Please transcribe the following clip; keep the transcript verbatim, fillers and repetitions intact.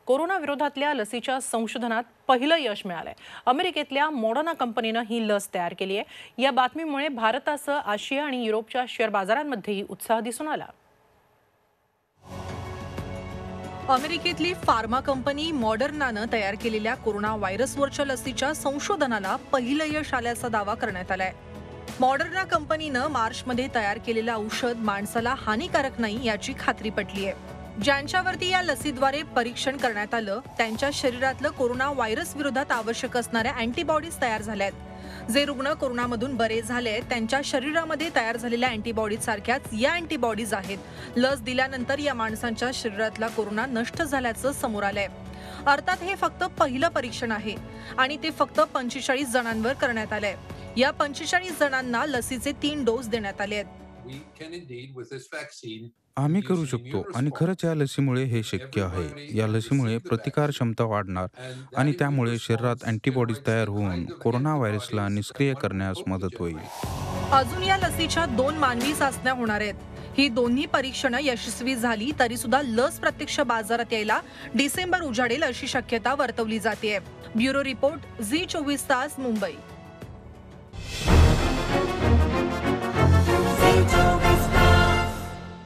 Corona विरोधातल्या लसीच्या संशोधनात पहिलं यश मिळालंय। अमेरिकेतल्या मॉडर्ना कंपनीनं ही लस तयार केली आहे। या बातमीमुळे भारतासह आशिया आणि युरोपच्या शेअर बाजारांमध्येही उत्साह दिसून आला। अमेरिकेतली फार्मा कंपनी मॉडर्नानं तयार केलेल्या कोरोना व्हायरसवरच्या लसीच्या संशोधनाला पहिलं यश आल्याचा दावा करण्यात आलाय। मॉडर्ना कंपनीनं मार्चमध्ये तयार केलेलं औषध माणसाला हानिकारक नाही याची खात्री पटली आहे। ज्यांच्यावरती या लसीद्वारे परीक्षण करण्यात आलं त्यांच्या शरीरातलं कोरोना व्हायरस विरोधात आवश्यक असणाऱ्या अँटीबॉडीज तयार झाल्यात। जे रुग्ण कोरोनामधून बरे झाले त्यांच्या शरीरामध्ये तयार झालेल्या अँटीबॉडीज सारख्याच या अँटीबॉडीज आहेत। लस दिल्यानंतर या माणसांच्या शरीरातला कोरोना नष्ट झाल्याचं समोर आलंय। अर्थात हे फक्त पहिलं परीक्षण आहे आणि ते फक्त पंचेचाळीस जणांवर करण्यात आलंय। या पंचेचाळीस जणांना लसीचे तीन डोस देण्यात आले आहेत। आम्ही करू शकतो आणि खरंच या लसीमुळे हे शक्य आहे। या लसीमुळे प्रतिकार क्षमता वाढणार आणि त्यामुळे शरीरात अँटीबॉडीज तयार होऊन कोरोना व्हायरसला निष्क्रिय करण्यास मदत होईल। अजून या लसीच्या दोन मानवी चाचण्या होणार आहेत। ही दोन्ही परीक्षणं यशस्वी झाली तरी सुद्धा लस प्रत्यक्ष बाजारात यायला डिसेंबर उजाडेल अशी शक्यता वर्तवली जाते। ब्युरो रिपोर्ट झी चोवीस तास मुंबई।